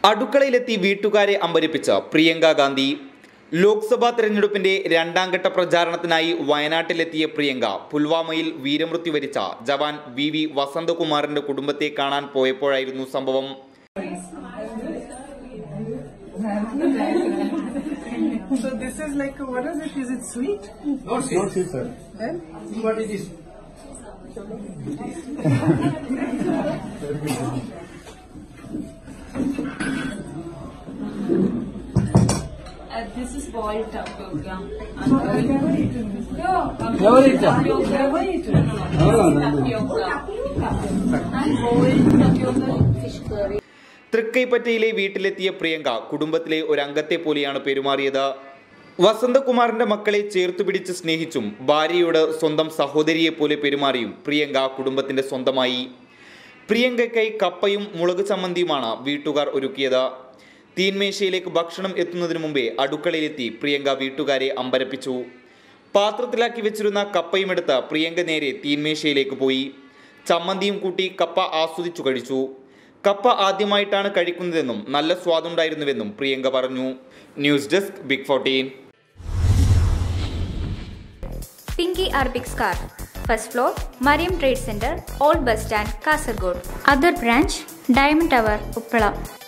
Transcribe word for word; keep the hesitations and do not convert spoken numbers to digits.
അടുക്കളയിലെത്തി വീട്ടുകാരെ അമ്പരിപ്പിച്ച പ്രിയങ്ക ഗാന്ധി. ലോക്സഭാ തെരഞ്ഞെടുപ്പിന്റെ രണ്ടാം ഘട്ട പ്രചാരണത്തിനായി വയനാട്ടിലെത്തിയ പ്രിയങ്ക പുൽവാമയിൽ വീരമൃത്യു വരിച്ച ജവാൻ വി വി വസന്തകുമാറിന്റെ കുടുംബത്തെ കാണാൻ പോയപ്പോഴായിരുന്നു സംഭവം. So this is like, what is it? Is it sweet? Not sweet, Not sweet sir. Then? What is this? Uh, this is boiled tapioca. So I've never eaten this. No, Never eaten? tapioca. Never eaten. No, no, no. Tapioca. And boiled tapioca fish curry. തൃക്കൈപ്പറ്റയിലെ വീട്ടിലെത്തിയ പ്രിയങ്ക കുടുംബത്തിലെ ഒരു അംഗത്തെ പോലെയാണ് പെരുമാറിയത്. വസന്തകുമാറിന്റെ മക്കളെ ചേർത്തുപിടിച്ച് സ്നേഹിച്ചും ഭാര്യയോട് സ്വന്തം സഹോദരിയെ പോലെ പെരുമാറിയും പ്രിയങ്ക കുടുംബത്തിന്റെ സ്വന്തമായി. പ്രിയങ്കയ്ക്കായി കപ്പയും മുളക് ചമ്മന്തിയുമാണ് വീട്ടുകാർ ഒരുക്കിയത്. തീന്മേശയിലേക്ക് ഭക്ഷണം എത്തുന്നതിന് മുമ്പേ അടുക്കളയിലെത്തി പ്രിയങ്ക വീട്ടുകാരെ അമ്പരപ്പിച്ചു. പാത്രത്തിലാക്കി വെച്ചിരുന്ന കപ്പയുമെടുത്ത് പ്രിയങ്ക നേരെ തീന്മേശയിലേക്ക് പോയി. ചമ്മന്തിയും കൂട്ടി കപ്പ ആസ്വദിച്ചു കഴിച്ചു. കപ്പ ആദ്യമായിട്ടാണ് കഴിക്കുന്നതെന്നും നല്ല സ്വാദുണ്ടായിരുന്നുവെന്നും പ്രിയങ്ക പറഞ്ഞു. News desk big fourteen. Pinky Arabic Scarf. First floor, Mariam Trade Center, Old Bus Stand, Kasaragod. Other branch, Diamond Tower, Uppala.